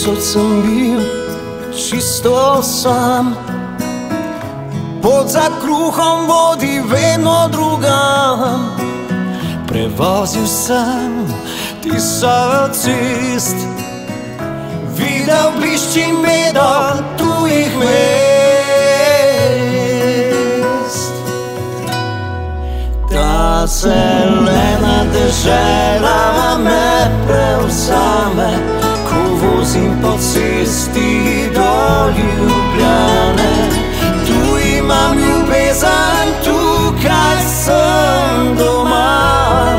Povsod sam bio čisto sam, pot za kruhom vodi vedno drugam. Prevozil sam Tisov cest, videl blišči medo tujih mest. Ta zelena dežela me prevzame, ko vozim po cesti do Ljubljane. Tu imam ljubezen, tukaj sem doma.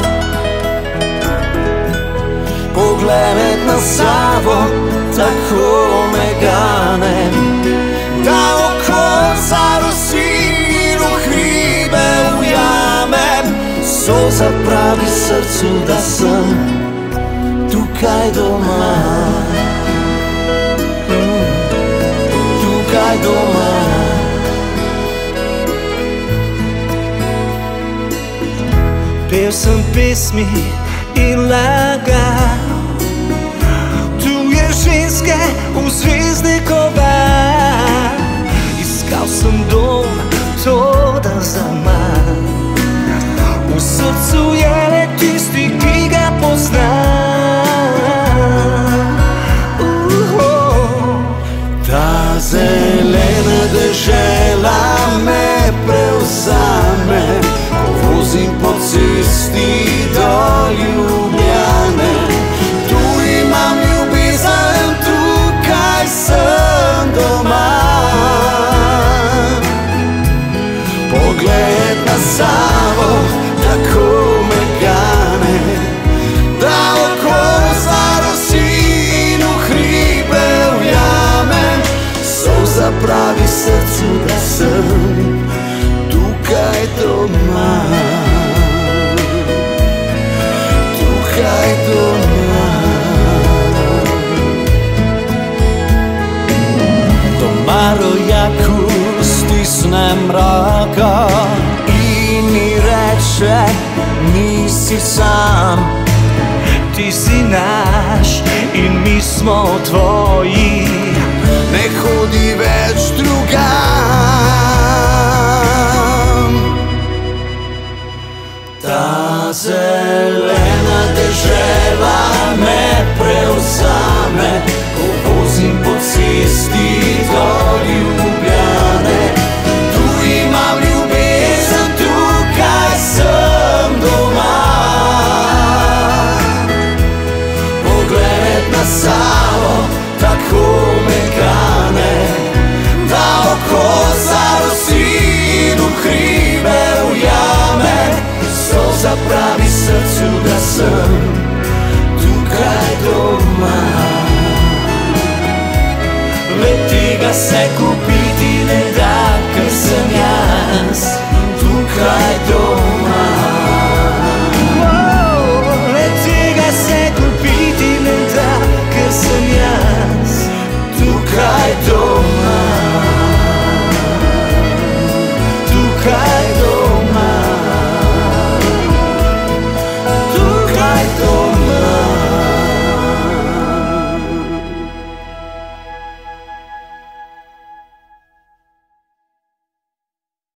Pogled na Savo tako me gane, da oko zarosi in v hribe ujamem. Solza pravi srcu, da sem tukaj doma, tukaj doma. Pel sem pesmi in lagal tuje ženske v zvezdnikova. Iskal sem dom, toda zaman. V srcu je le tisti, ki ga poznam. Ta zelena dežela me prevzame, ko vozim po cesti do Ljubljane. Tu imam ljubezen, tukaj sem doma. Pogled na Savo tako me gane, da oko zarosi in v hribe ujamem. Solza pravi srcu, da sem tukaj doma, tukaj doma. Doma rojaku stisnem roko in mi reče, nisi sam. Ti si naš in mi smo tvoji, ne hodi več drugam.